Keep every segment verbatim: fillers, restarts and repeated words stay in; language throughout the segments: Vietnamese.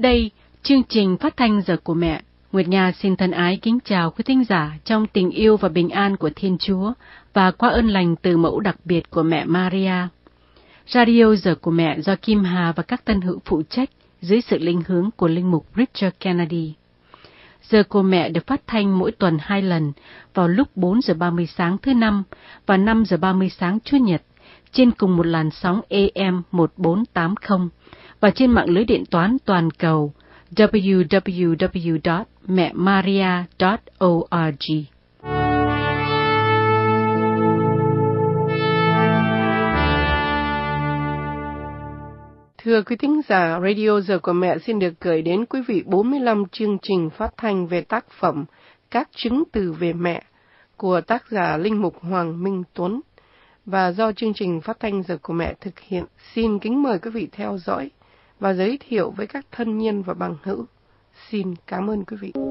đây, chương trình phát thanh Giờ của Mẹ, Nguyệt Nga xin thân ái kính chào quý thính giả trong tình yêu và bình an của Thiên Chúa và qua ơn lành từ mẫu đặc biệt của mẹ Maria. Radio Giờ của Mẹ do Kim Hà và các tân hữu phụ trách dưới sự linh hướng của linh mục Richard Kennedy. Giờ của Mẹ được phát thanh mỗi tuần hai lần vào lúc bốn giờ ba mươi sáng thứ Năm và năm giờ ba mươi sáng Chủ nhật trên cùng một làn sóng A M một bốn tám không và trên mạng lưới điện toán toàn cầu w w w chấm mẹ maria chấm org. Thưa quý thính giả, Radio Giờ của Mẹ xin được gửi đến quý vị bốn mươi lăm chương trình phát thanh về tác phẩm Các chứng từ về mẹ của tác giả linh mục Hoàng Minh Tuấn. Và do chương trình phát thanh Giờ của Mẹ thực hiện, xin kính mời quý vị theo dõi và giới thiệu với các thân nhân và bằng hữu. Xin cảm ơn quý vị.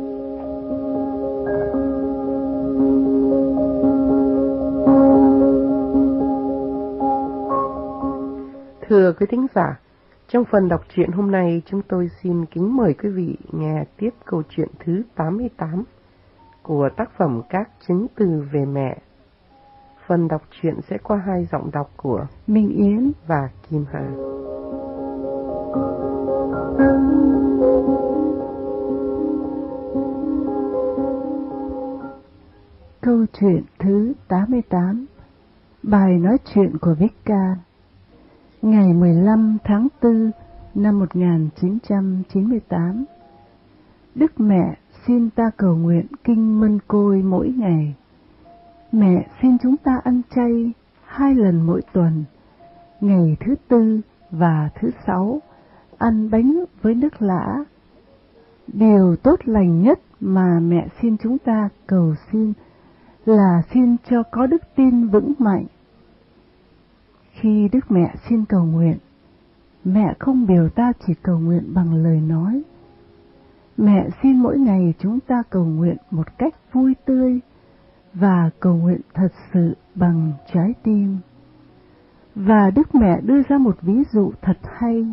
Thưa quý thính giả, trong phần đọc truyện hôm nay, chúng tôi xin kính mời quý vị nghe tiếp câu chuyện thứ tám mươi tám của tác phẩm Các chứng từ về mẹ. Phần đọc truyện sẽ qua hai giọng đọc của Minh Yến và Kim Hà. Câu chuyện thứ tám mươi tám. Bài nói chuyện của Vicca. Ngày mười lăm tháng tư năm một nghìn chín trăm chín mươi tám. Đức Mẹ xin ta cầu nguyện kinh Mân Côi mỗi ngày. Mẹ xin chúng ta ăn chay hai lần mỗi tuần, ngày thứ tư và thứ sáu, ăn bánh với nước lã. Điều tốt lành nhất mà mẹ xin chúng ta cầu xin là xin cho có đức tin vững mạnh. Khi Đức Mẹ xin cầu nguyện, mẹ không biểu ta chỉ cầu nguyện bằng lời nói. Mẹ xin mỗi ngày chúng ta cầu nguyện một cách vui tươi và cầu nguyện thật sự bằng trái tim. Và Đức Mẹ đưa ra một ví dụ thật hay.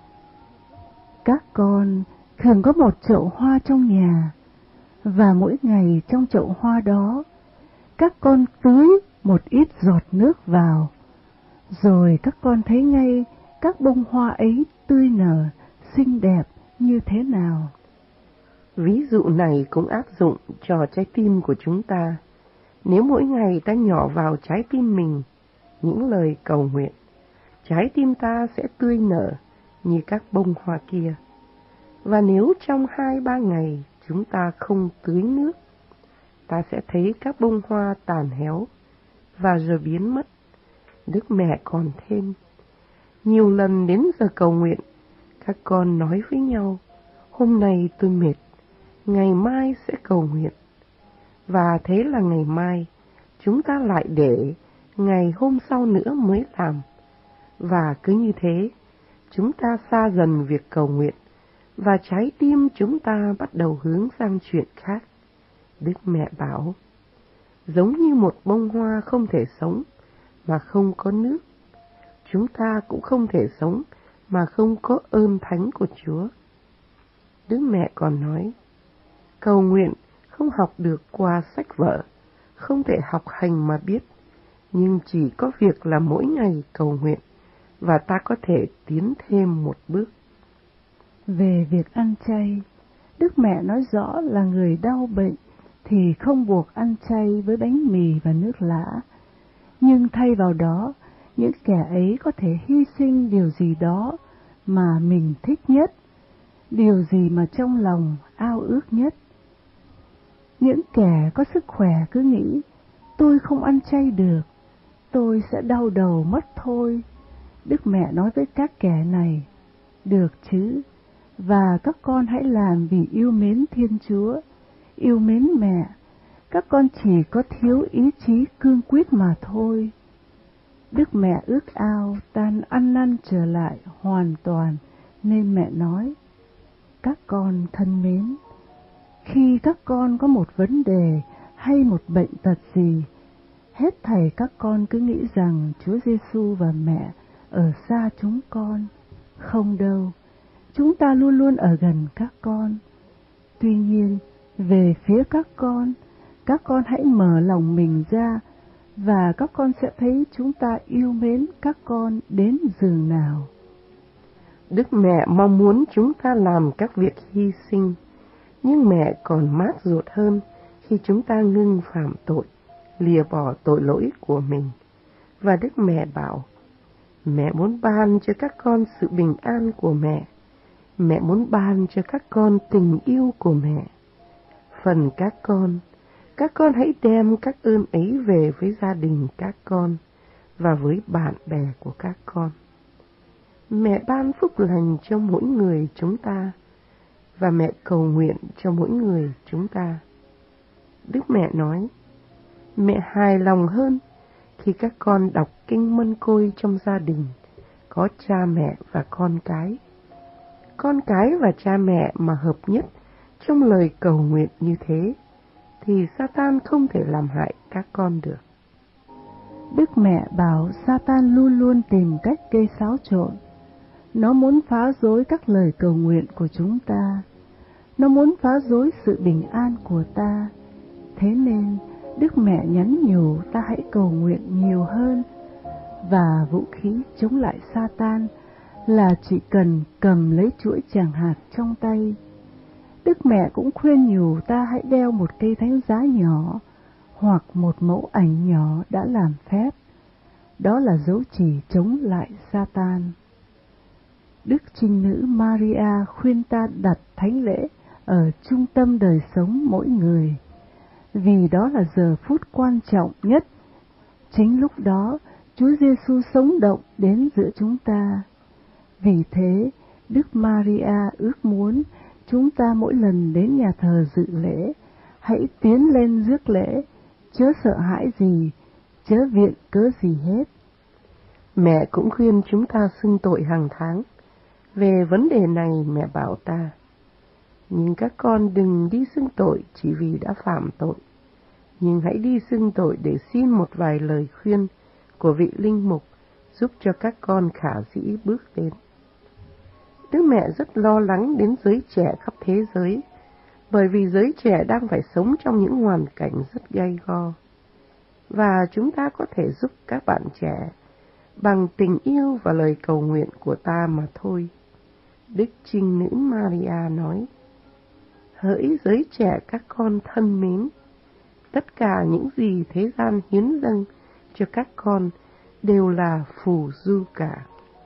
Các con thường có một chậu hoa trong nhà, và mỗi ngày trong chậu hoa đó, các con tưới một ít giọt nước vào, rồi các con thấy ngay các bông hoa ấy tươi nở, xinh đẹp như thế nào. Ví dụ này cũng áp dụng cho trái tim của chúng ta. Nếu mỗi ngày ta nhỏ vào trái tim mình những lời cầu nguyện, trái tim ta sẽ tươi nở như các bông hoa kia. Và nếu trong hai ba ngày chúng ta không tưới nước, ta sẽ thấy các bông hoa tàn héo và rồi biến mất. Đức Mẹ còn thêm, nhiều lần đến giờ cầu nguyện, các con nói với nhau, hôm nay tôi mệt, ngày mai sẽ cầu nguyện. Và thế là ngày mai, chúng ta lại để ngày hôm sau nữa mới làm. Và cứ như thế, chúng ta xa dần việc cầu nguyện, và trái tim chúng ta bắt đầu hướng sang chuyện khác. Đức Mẹ bảo, giống như một bông hoa không thể sống mà không có nước, chúng ta cũng không thể sống mà không có ơn thánh của Chúa. Đức Mẹ còn nói, cầu nguyện không học được qua sách vở, không thể học hành mà biết, nhưng chỉ có việc là mỗi ngày cầu nguyện, và ta có thể tiến thêm một bước. Về việc ăn chay, Đức Mẹ nói rõ là người đau bệnh thì không buộc ăn chay với bánh mì và nước lã, nhưng thay vào đó, những kẻ ấy có thể hy sinh điều gì đó mà mình thích nhất, điều gì mà trong lòng ao ước nhất. Những kẻ có sức khỏe cứ nghĩ, tôi không ăn chay được, tôi sẽ đau đầu mất thôi. Đức Mẹ nói với các kẻ này, được chứ, và các con hãy làm vì yêu mến Thiên Chúa, yêu mến mẹ. Các con chỉ có thiếu ý chí cương quyết mà thôi. Đức Mẹ ước ao ta ăn năn trở lại hoàn toàn, nên mẹ nói, các con thân mến, khi các con có một vấn đề hay một bệnh tật gì, hết thảy các con cứ nghĩ rằng Chúa Giêsu và mẹ ở xa chúng con. Không đâu, chúng ta luôn luôn ở gần các con. Tuy nhiên, về phía các con, các con hãy mở lòng mình ra, và các con sẽ thấy chúng ta yêu mến các con đến giường nào. Đức Mẹ mong muốn chúng ta làm các việc hy sinh, nhưng mẹ còn mát ruột hơn khi chúng ta ngưng phạm tội, lìa bỏ tội lỗi của mình. Và Đức Mẹ bảo, mẹ muốn ban cho các con sự bình an của mẹ. Mẹ muốn ban cho các con tình yêu của mẹ. Phần các con, các con hãy đem các ơn ấy về với gia đình các con và với bạn bè của các con. Mẹ ban phúc lành cho mỗi người chúng ta, và mẹ cầu nguyện cho mỗi người chúng ta. Đức Mẹ nói, mẹ hài lòng hơn khi các con đọc kinh Mân Côi trong gia đình, có cha mẹ và con cái. Con cái và cha mẹ mà hợp nhất trong lời cầu nguyện như thế, thì Satan không thể làm hại các con được. Đức Mẹ bảo Satan luôn luôn tìm cách gây xáo trộn. Nó muốn phá rối các lời cầu nguyện của chúng ta. Nó muốn phá rối sự bình an của ta. Thế nên, Đức Mẹ nhắn nhủ ta hãy cầu nguyện nhiều hơn. Và vũ khí chống lại Satan là chỉ cần cầm lấy chuỗi tràng hạt trong tay. Đức Mẹ cũng khuyên nhủ ta hãy đeo một cây thánh giá nhỏ hoặc một mẫu ảnh nhỏ đã làm phép. Đó là dấu chỉ chống lại Satan. Đức Trinh Nữ Maria khuyên ta đặt thánh lễ ở trung tâm đời sống mỗi người, vì đó là giờ phút quan trọng nhất. Chính lúc đó, Chúa Giêsu sống động đến giữa chúng ta. Vì thế, Đức Maria ước muốn chúng ta mỗi lần đến nhà thờ dự lễ, hãy tiến lên rước lễ, chớ sợ hãi gì, chớ viện cớ gì hết. Mẹ cũng khuyên chúng ta xưng tội hàng tháng. Về vấn đề này mẹ bảo ta, nhưng các con đừng đi xưng tội chỉ vì đã phạm tội, nhưng hãy đi xưng tội để xin một vài lời khuyên của vị linh mục giúp cho các con khả dĩ bước đến. Đức Mẹ rất lo lắng đến giới trẻ khắp thế giới, bởi vì giới trẻ đang phải sống trong những hoàn cảnh rất gay go. Và chúng ta có thể giúp các bạn trẻ bằng tình yêu và lời cầu nguyện của ta mà thôi. Đức Trinh Nữ Maria nói, hỡi giới trẻ các con thân mến, tất cả những gì thế gian hiến dâng cho các con đều là phù du cả.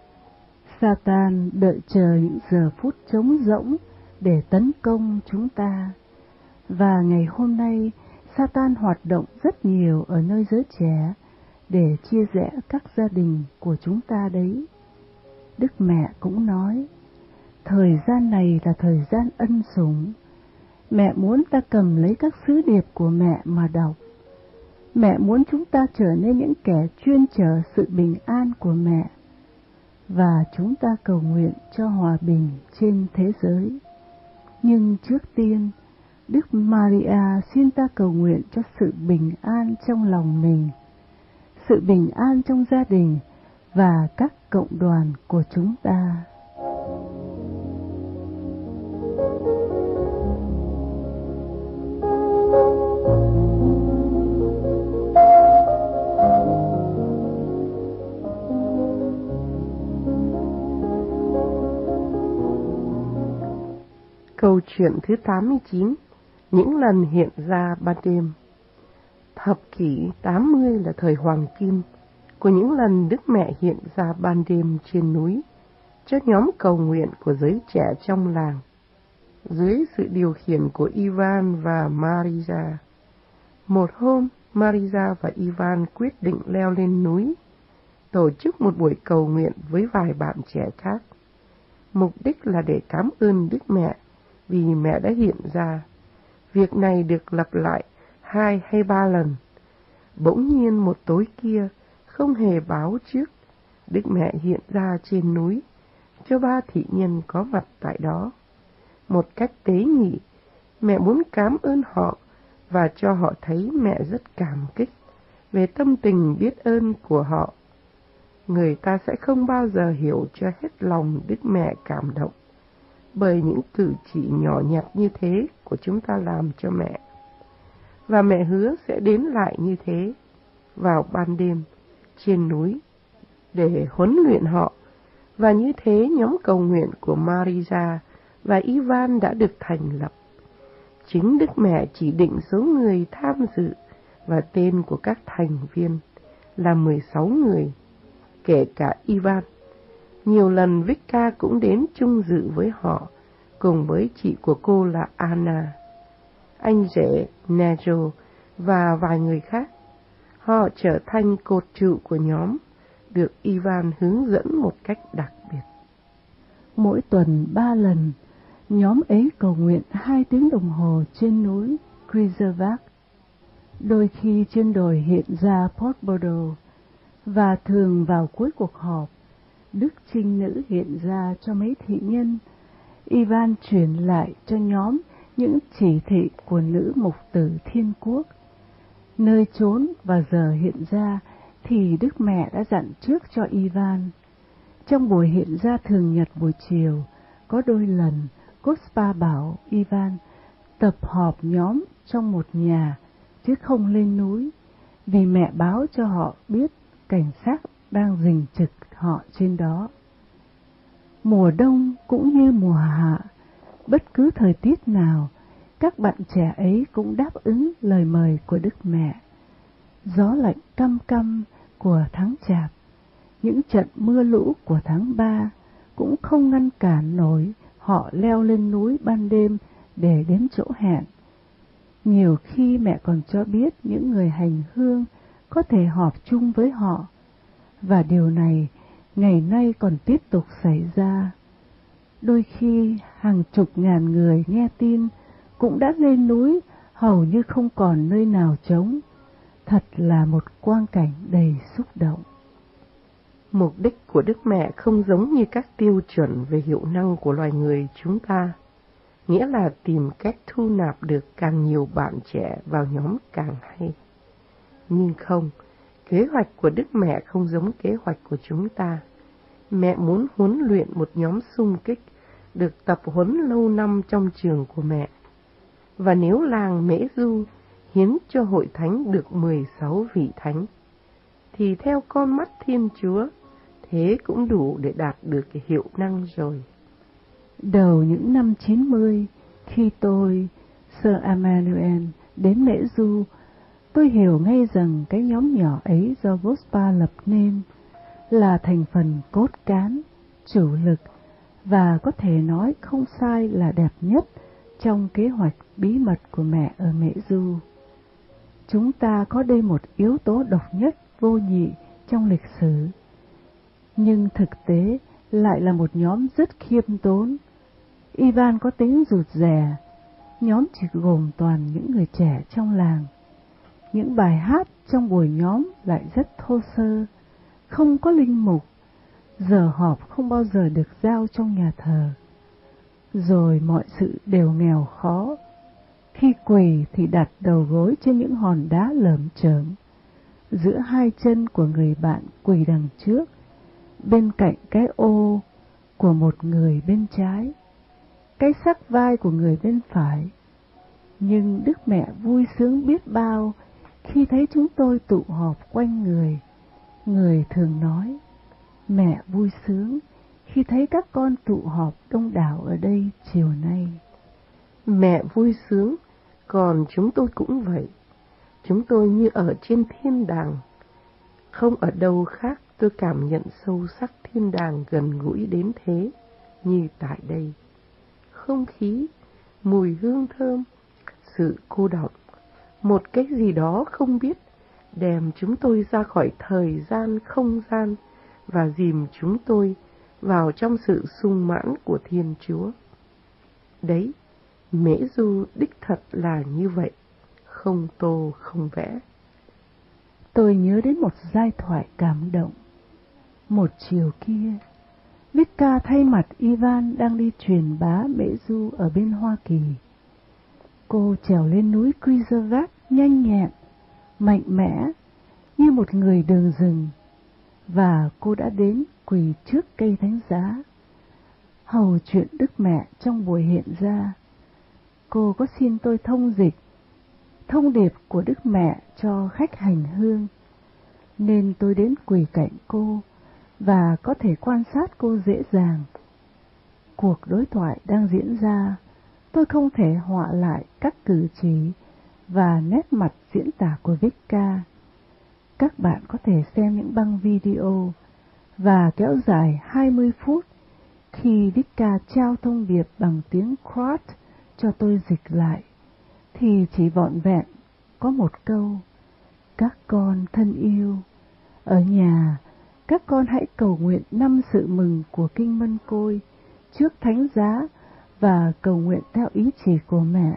Satan đợi chờ những giờ phút trống rỗng để tấn công chúng ta. Và ngày hôm nay, Satan hoạt động rất nhiều ở nơi giới trẻ để chia rẽ các gia đình của chúng ta đấy. Đức Mẹ cũng nói, thời gian này là thời gian ân sủng. Mẹ muốn ta cầm lấy các sứ điệp của mẹ mà đọc. Mẹ muốn chúng ta trở nên những kẻ chuyên chở sự bình an của mẹ. Và chúng ta cầu nguyện cho hòa bình trên thế giới. Nhưng trước tiên, Đức Maria xin ta cầu nguyện cho sự bình an trong lòng mình, sự bình an trong gia đình và các cộng đoàn của chúng ta. Câu chuyện thứ tám mươi chín, những lần hiện ra ban đêm. Thập kỷ tám mươi là thời hoàng kim của những lần Đức Mẹ hiện ra ban đêm trên núi cho nhóm cầu nguyện của giới trẻ trong làng, dưới sự điều khiển của Ivan và Maria. Một hôm, Maria và Ivan quyết định leo lên núi, tổ chức một buổi cầu nguyện với vài bạn trẻ khác. Mục đích là để cảm ơn Đức Mẹ vì mẹ đã hiện ra. Việc này được lặp lại hai hay ba lần. Bỗng nhiên một tối kia, không hề báo trước, Đức Mẹ hiện ra trên núi cho ba thị nhân có mặt tại đó. Một cách tế nhị, mẹ muốn cảm ơn họ và cho họ thấy mẹ rất cảm kích về tâm tình biết ơn của họ. Người ta sẽ không bao giờ hiểu cho hết lòng Đức Mẹ cảm động, bởi những cử chỉ nhỏ nhặt như thế của chúng ta làm cho mẹ. Và mẹ hứa sẽ đến lại như thế vào ban đêm trên núi để huấn luyện họ. Và như thế nhóm cầu nguyện của Maria và Ivan đã được thành lập. Chính Đức Mẹ chỉ định số người tham dự và tên của các thành viên là mười sáu người, kể cả Ivan. Nhiều lần Vicka cũng đến chung dự với họ, cùng với chị của cô là Anna, anh rể Nejo và vài người khác. Họ trở thành cột trụ của nhóm, được Ivan hướng dẫn một cách đặc biệt. Mỗi tuần ba lần, nhóm ấy cầu nguyện hai tiếng đồng hồ trên núi Križevak, đôi khi trên đồi hiện ra Port Bordeaux, và thường vào cuối cuộc họp, Đức Trinh Nữ hiện ra cho mấy thị nhân. Ivan truyền lại cho nhóm những chỉ thị của nữ mục tử Thiên Quốc. Nơi chốn và giờ hiện ra thì Đức Mẹ đã dặn trước cho Ivan. Trong buổi hiện ra thường nhật buổi chiều, có đôi lần Gospa bảo Ivan tập họp nhóm trong một nhà, chứ không lên núi, vì mẹ báo cho họ biết cảnh sát đang rình trực họ trên đó. Mùa đông cũng như mùa hạ, bất cứ thời tiết nào, các bạn trẻ ấy cũng đáp ứng lời mời của Đức Mẹ. Gió lạnh căm căm của tháng Chạp, những trận mưa lũ của tháng ba cũng không ngăn cản nổi họ leo lên núi ban đêm để đến chỗ hẹn. Nhiều khi mẹ còn cho biết những người hành hương có thể họp chung với họ, và điều này ngày nay còn tiếp tục xảy ra. Đôi khi hàng chục ngàn người nghe tin cũng đã lên núi hầu như không còn nơi nào trống. Thật là một quang cảnh đầy xúc động. Mục đích của Đức Mẹ không giống như các tiêu chuẩn về hiệu năng của loài người chúng ta, nghĩa là tìm cách thu nạp được càng nhiều bạn trẻ vào nhóm càng hay. Nhưng không, kế hoạch của Đức Mẹ không giống kế hoạch của chúng ta. Mẹ muốn huấn luyện một nhóm xung kích được tập huấn lâu năm trong trường của mẹ. Và nếu làng Mễ Du hiến cho hội thánh được mười sáu vị thánh, thì theo con mắt Thiên Chúa, thế cũng đủ để đạt được cái hiệu năng rồi. Đầu những năm chín mươi, khi tôi, Sir Emmanuel, đến Mễ Du, tôi hiểu ngay rằng cái nhóm nhỏ ấy do Gospa lập nên là thành phần cốt cán, chủ lực, và có thể nói không sai là đẹp nhất trong kế hoạch bí mật của mẹ ở Mễ Du. Chúng ta có đây một yếu tố độc nhất vô nhị trong lịch sử, nhưng thực tế lại là một nhóm rất khiêm tốn. Ivan có tính rụt rè, nhóm chỉ gồm toàn những người trẻ trong làng. Những bài hát trong buổi nhóm lại rất thô sơ, không có linh mục, giờ họp không bao giờ được giao trong nhà thờ. Rồi mọi sự đều nghèo khó. Khi quỳ thì đặt đầu gối trên những hòn đá lởm chởm, giữa hai chân của người bạn quỳ đằng trước, bên cạnh cái ô của một người bên trái, cái xác vai của người bên phải. Nhưng Đức Mẹ vui sướng biết bao khi thấy chúng tôi tụ họp quanh người. Người thường nói, mẹ vui sướng khi thấy các con tụ họp đông đảo ở đây chiều nay. Mẹ vui sướng, còn chúng tôi cũng vậy. Chúng tôi như ở trên thiên đàng. Không ở đâu khác tôi cảm nhận sâu sắc thiên đàng gần gũi đến thế như tại đây. Không khí, mùi hương thơm, sự cô đọng, một cái gì đó không biết đem chúng tôi ra khỏi thời gian không gian và dìm chúng tôi vào trong sự sung mãn của Thiên Chúa. Đấy, Mễ Du đích thật là như vậy, không tô không vẽ. Tôi nhớ đến một giai thoại cảm động. Một chiều kia, Vicka thay mặt Ivan đang đi truyền bá Mễ Du ở bên Hoa Kỳ. Cô trèo lên núi Križevak nhanh nhẹn, mạnh mẽ, như một người đường rừng, và cô đã đến quỳ trước cây thánh giá. hầu chuyện Đức Mẹ trong buổi hiện ra. Cô có xin tôi thông dịch thông điệp của Đức Mẹ cho khách hành hương, nên tôi đến quỳ cạnh cô và có thể quan sát cô dễ dàng. Cuộc đối thoại đang diễn ra, tôi không thể họa lại các cử chỉ và nét mặt diễn tả của Vicka. Các bạn có thể xem những băng video và kéo dài hai mươi phút khi Vicka trao thông điệp bằng tiếng Croat cho tôi dịch lại, thì chỉ vỏn vẹn có một câu: các con thân yêu, ở nhà các con hãy cầu nguyện năm sự mừng của Kinh Mân Côi trước Thánh Giá và cầu nguyện theo ý chỉ của mẹ.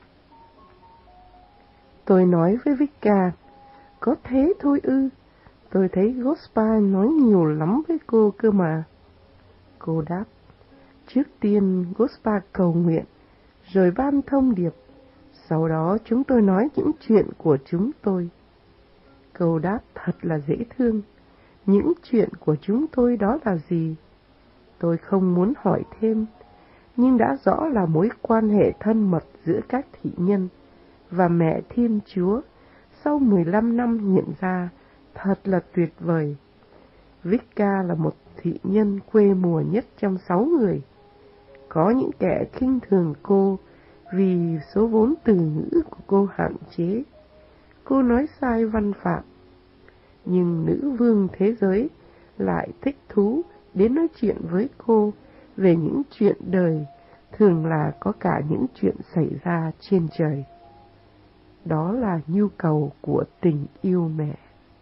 Tôi nói với Vicka, có thế thôi ư? Tôi thấy Gospa nói nhiều lắm với cô cơ mà. Cô đáp, trước tiên Gospa cầu nguyện, rồi ban thông điệp. Sau đó chúng tôi nói những chuyện của chúng tôi. Câu đáp thật là dễ thương. Những chuyện của chúng tôi đó là gì? Tôi không muốn hỏi thêm, nhưng đã rõ là mối quan hệ thân mật giữa các thị nhân và mẹ Thiên Chúa sau mười lăm năm hiện ra thật là tuyệt vời. Vicka là một thị nhân quê mùa nhất trong sáu người. Có những kẻ khinh thường cô vì số vốn từ ngữ của cô hạn chế. Cô nói sai văn phạm. Nhưng nữ vương thế giới lại thích thú đến nói chuyện với cô về những chuyện đời, thường là có cả những chuyện xảy ra trên trời. Đó là nhu cầu của tình yêu mẹ.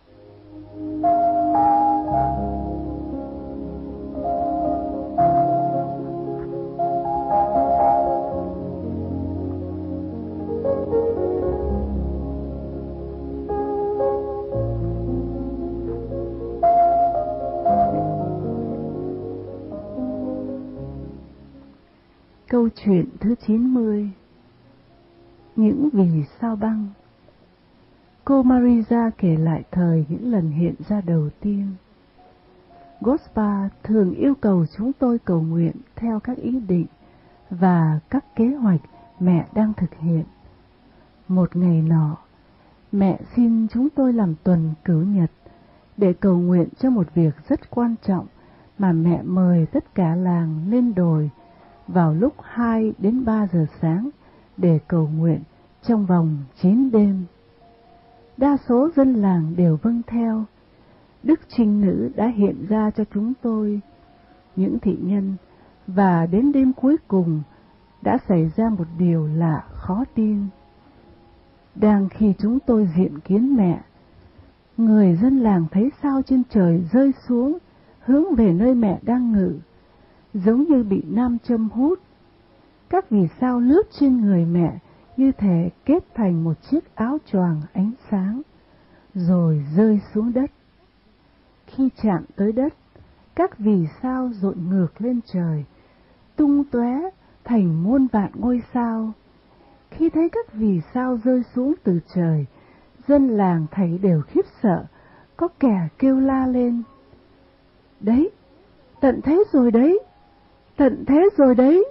Câu chuyện thứ chín mươi. Những vì sao băng. Cô Marisa kể lại thời những lần hiện ra đầu tiên. Gospa thường yêu cầu chúng tôi cầu nguyện theo các ý định và các kế hoạch mẹ đang thực hiện. Một ngày nọ, mẹ xin chúng tôi làm tuần cửu nhật để cầu nguyện cho một việc rất quan trọng mà mẹ mời tất cả làng lên đồi vào lúc hai đến ba giờ sáng để cầu nguyện trong vòng chín đêm. Đa số dân làng đều vâng theo. Đức Trinh Nữ đã hiện ra cho chúng tôi, những thị nhân, và đến đêm cuối cùng đã xảy ra một điều lạ khó tin. Đang khi chúng tôi diện kiến mẹ, người dân làng thấy sao trên trời rơi xuống, hướng về nơi mẹ đang ngự, giống như bị nam châm hút. Các vì sao lướt trên người mẹ như thể kết thành một chiếc áo choàng ánh sáng, rồi rơi xuống đất. Khi chạm tới đất, các vì sao dội ngược lên trời, tung tóe thành muôn vạn ngôi sao. Khi thấy các vì sao rơi xuống từ trời, dân làng thấy đều khiếp sợ, có kẻ kêu la lên: đấy, tận thế rồi đấy, tận thế rồi đấy.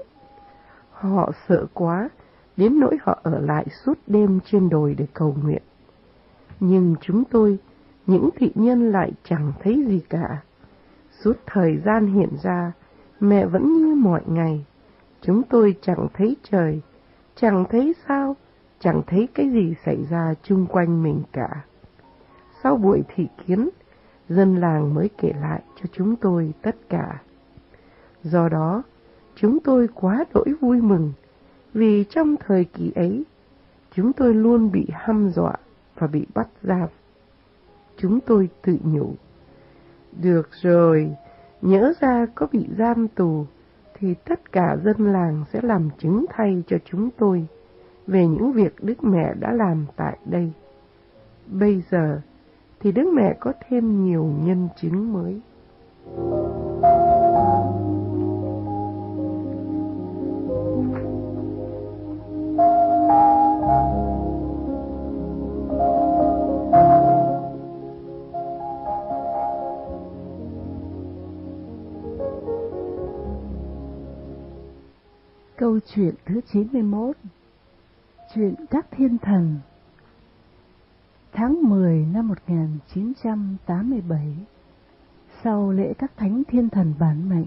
Họ sợ quá, đến nỗi họ ở lại suốt đêm trên đồi để cầu nguyện. Nhưng chúng tôi, những thị nhân lại chẳng thấy gì cả. Suốt thời gian hiện ra, mẹ vẫn như mọi ngày. Chúng tôi chẳng thấy trời, chẳng thấy sao, chẳng thấy cái gì xảy ra chung quanh mình cả. Sau buổi thị kiến, dân làng mới kể lại cho chúng tôi tất cả. Do đó, chúng tôi quá đỗi vui mừng, vì trong thời kỳ ấy, chúng tôi luôn bị hăm dọa và bị bắt giam. Chúng tôi tự nhủ, được rồi, nhỡ ra có bị giam tù, thì tất cả dân làng sẽ làm chứng thay cho chúng tôi về những việc Đức Mẹ đã làm tại đây. Bây giờ thì Đức Mẹ có thêm nhiều nhân chứng mới. Câu chuyện thứ chín mươi mốt. Chuyện các thiên thần. Tháng mười năm một nghìn chín trăm tám mươi bảy, sau lễ các thánh thiên thần bản mệnh,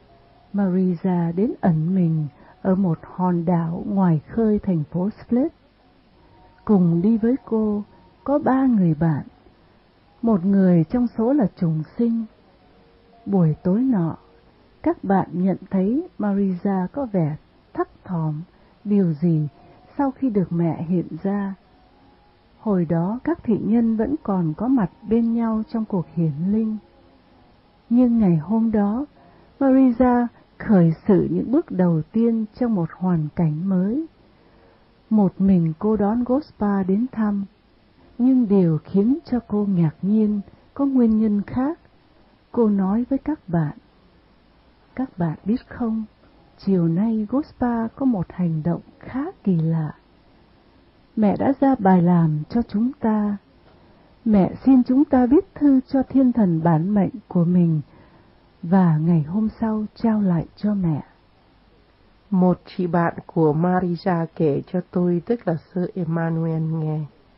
Marisa đến ẩn mình ở một hòn đảo ngoài khơi thành phố Split. Cùng đi với cô có ba người bạn, một người trong số là trùng sinh. Buổi tối nọ, các bạn nhận thấy Marisa có vẻ thấp thỏm điều gì sau khi được mẹ hiện ra. Hồi đó các thị nhân vẫn còn có mặt bên nhau trong cuộc hiển linh. Nhưng ngày hôm đó, Marisa khởi sự những bước đầu tiên trong một hoàn cảnh mới. Một mình cô đón Gospa đến thăm, nhưng điều khiến cho cô ngạc nhiên có nguyên nhân khác. Cô nói với các bạn: các bạn biết không, chiều nay Gospa có một hành động khá kỳ lạ. Mẹ đã ra bài làm cho chúng ta. Mẹ xin chúng ta viết thư cho thiên thần bản mệnh của mình và ngày hôm sau trao lại cho mẹ. Một chị bạn của Marisa kể cho tôi, tức là Sir Emmanuel, nghe.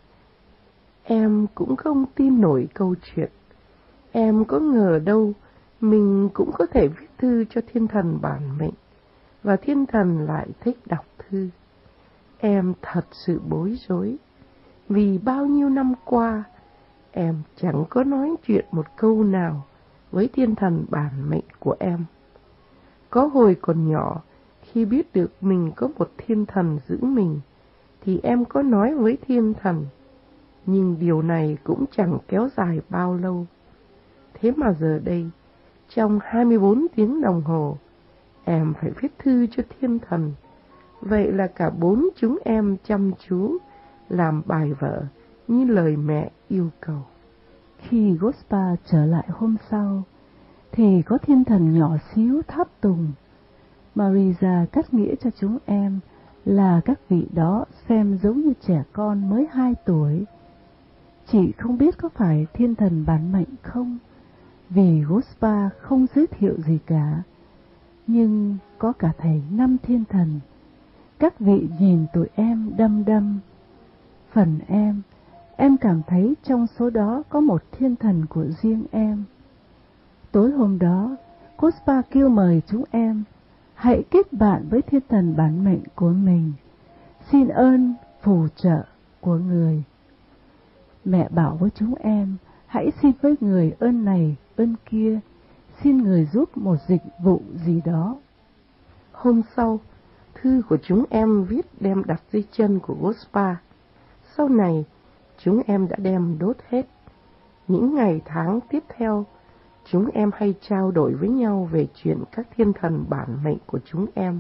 Em cũng không tin nổi câu chuyện. Em có ngờ đâu mình cũng có thể viết thư cho thiên thần bản mệnh, và thiên thần lại thích đọc thư. Em thật sự bối rối, vì bao nhiêu năm qua, em chẳng có nói chuyện một câu nào với thiên thần bản mệnh của em. Có hồi còn nhỏ, khi biết được mình có một thiên thần giữ mình, thì em có nói với thiên thần, nhưng điều này cũng chẳng kéo dài bao lâu. Thế mà giờ đây, trong hai mươi bốn tiếng đồng hồ, em phải viết thư cho thiên thần. Vậy là cả bốn chúng em chăm chú làm bài vở như lời mẹ yêu cầu. Khi Gospa trở lại hôm sau, thì có thiên thần nhỏ xíu tháp tùng. Marisa cắt nghĩa cho chúng em là các vị đó xem giống như trẻ con mới hai tuổi. Chị không biết có phải thiên thần bản mệnh không, vì Gospa không giới thiệu gì cả. Nhưng có cả thầy năm thiên thần. Các vị nhìn tụi em đăm đăm. Phần em, em cảm thấy trong số đó có một thiên thần của riêng em. Tối hôm đó, Gospa kêu mời chúng em hãy kết bạn với thiên thần bản mệnh của mình, xin ơn phù trợ của người. Mẹ bảo với chúng em hãy xin với người ơn này ơn kia, xin người giúp một dịch vụ gì đó. Hôm sau, thư của chúng em viết đem đặt dưới chân của Gospa. Sau này, chúng em đã đem đốt hết. Những ngày tháng tiếp theo, chúng em hay trao đổi với nhau về chuyện các thiên thần bản mệnh của chúng em.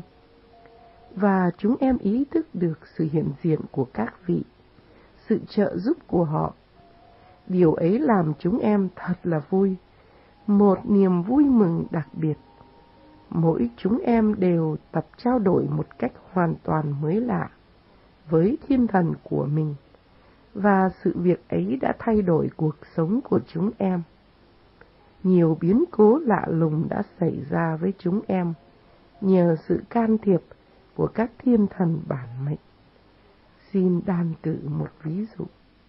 Và chúng em ý thức được sự hiện diện của các vị, sự trợ giúp của họ. Điều ấy làm chúng em thật là vui, một niềm vui mừng đặc biệt. Mỗi chúng em đều tập trao đổi một cách hoàn toàn mới lạ với thiên thần của mình, và sự việc ấy đã thay đổi cuộc sống của chúng em. Nhiều biến cố lạ lùng đã xảy ra với chúng em nhờ sự can thiệp của các thiên thần bản mệnh. Xin đan cử một ví dụ.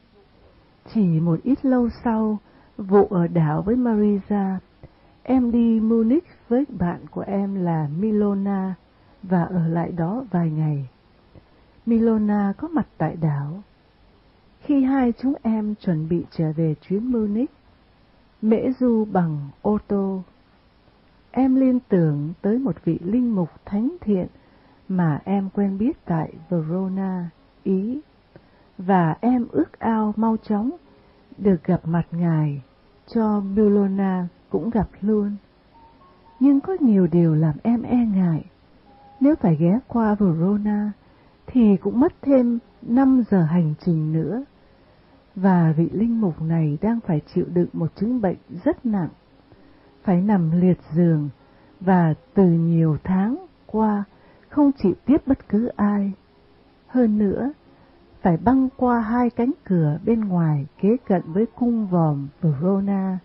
Chỉ một ít lâu sau, vụ ở đảo với Marisa, em đi Munich với bạn của em là Milona và ở lại đó vài ngày. Milona có mặt tại đảo. Khi hai chúng em chuẩn bị trở về chuyến Munich, mễ du bằng ô tô, em liên tưởng tới một vị linh mục thánh thiện mà em quen biết tại Verona, Ý, và em ước ao mau chóng được gặp mặt ngài, cho Milona cũng gặp luôn. Nhưng có nhiều điều làm em e ngại. Nếu phải ghé qua Verona thì cũng mất thêm năm giờ hành trình nữa. Và vị linh mục này đang phải chịu đựng một chứng bệnh rất nặng, phải nằm liệt giường và từ nhiều tháng qua không chịu tiếp bất cứ ai. Hơn nữa, phải băng qua hai cánh cửa bên ngoài kế cận với cung vòm Verona,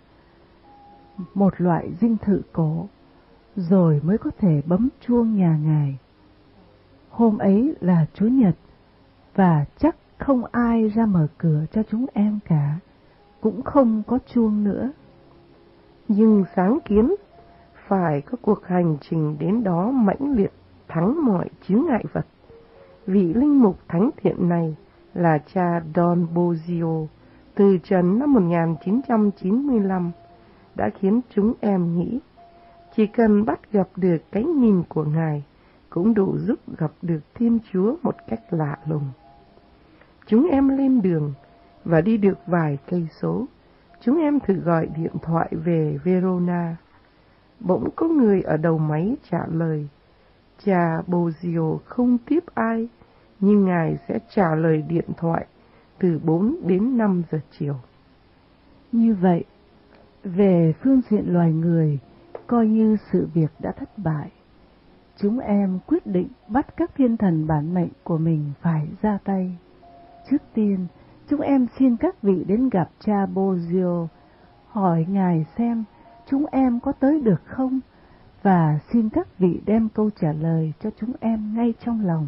một loại dinh thự cổ, rồi mới có thể bấm chuông nhà ngài. hôm ấy là Chúa Nhật, và chắc không ai ra mở cửa cho chúng em cả, cũng không có chuông nữa. Nhưng sáng kiến phải có cuộc hành trình đến đó mãnh liệt thắng mọi chướng ngại vật. Vị linh mục thánh thiện này là cha Don Bosio từ trần năm một nghìn chín trăm chín mươi lăm đã khiến chúng em nghĩ chỉ cần bắt gặp được cái nhìn của Ngài cũng đủ giúp gặp được Thiên Chúa một cách lạ lùng. Chúng em lên đường và đi được vài cây số, chúng em thử gọi điện thoại về Verona. Bỗng có người ở đầu máy trả lời, cha Bosio không tiếp ai, nhưng Ngài sẽ trả lời điện thoại từ bốn đến năm giờ chiều. Như vậy, về phương diện loài người, coi như sự việc đã thất bại. Chúng em quyết định bắt các thiên thần bản mệnh của mình phải ra tay. Trước tiên, chúng em xin các vị đến gặp cha Bosio, hỏi Ngài xem chúng em có tới được không, và xin các vị đem câu trả lời cho chúng em ngay trong lòng.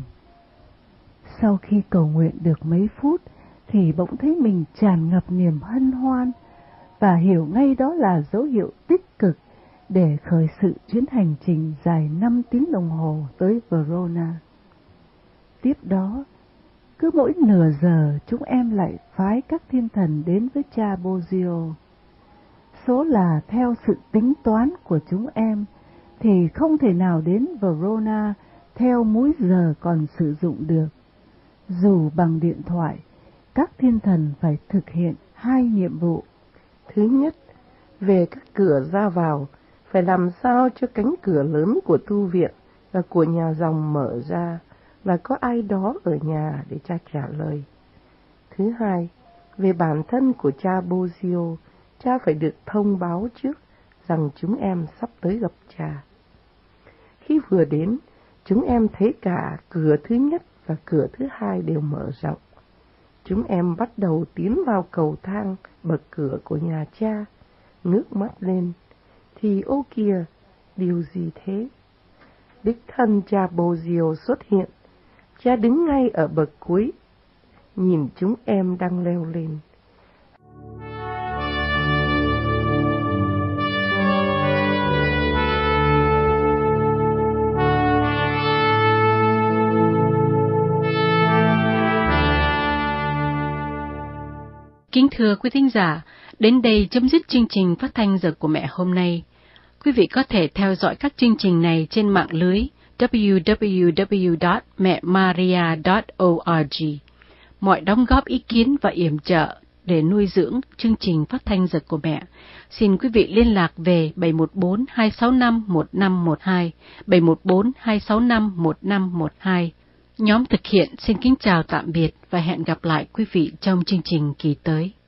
Sau khi cầu nguyện được mấy phút, thì bỗng thấy mình tràn ngập niềm hân hoan, và hiểu ngay đó là dấu hiệu tích cực để khởi sự chuyến hành trình dài năm tiếng đồng hồ tới Verona. Tiếp đó, cứ mỗi nửa giờ chúng em lại phái các thiên thần đến với cha Bosio. Số là theo sự tính toán của chúng em thì không thể nào đến Verona theo múi giờ còn sử dụng được. Dù bằng điện thoại, các thiên thần phải thực hiện hai nhiệm vụ. Thứ nhất, về các cửa ra vào, phải làm sao cho cánh cửa lớn của tu viện và của nhà dòng mở ra, và có ai đó ở nhà để cha trả lời. Thứ hai, về bản thân của cha Bosio, cha phải được thông báo trước rằng chúng em sắp tới gặp cha. Khi vừa đến, chúng em thấy cả cửa thứ nhất và cửa thứ hai đều mở rộng. Chúng em bắt đầu tiến vào cầu thang bậc cửa của nhà cha, ngước mắt lên, thì ô kìa, điều gì thế? Đích thân cha Bosio xuất hiện, cha đứng ngay ở bậc cuối, nhìn chúng em đang leo lên. Kính thưa quý thính giả, đến đây chấm dứt chương trình phát thanh Giờ của Mẹ hôm nay. Quý vị có thể theo dõi các chương trình này trên mạng lưới w w w chấm mẹ maria chấm org. Mọi đóng góp ý kiến và yểm trợ để nuôi dưỡng chương trình phát thanh Giờ của Mẹ, xin quý vị liên lạc về bảy một bốn hai sáu năm một năm một hai, bảy một bốn hai sáu năm một năm một hai. Nhóm thực hiện xin kính chào tạm biệt và hẹn gặp lại quý vị trong chương trình kỳ tới.